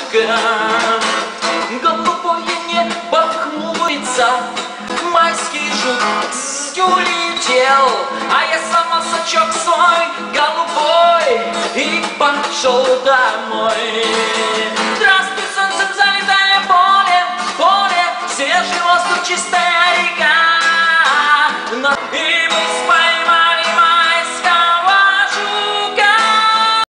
солнышко, голубое небо хмурится, майский жук улетел, а я сама сачок свой голубой и пошел домой. Здравствуй, солнцем залитое поле, поле, свежий воздух, чистое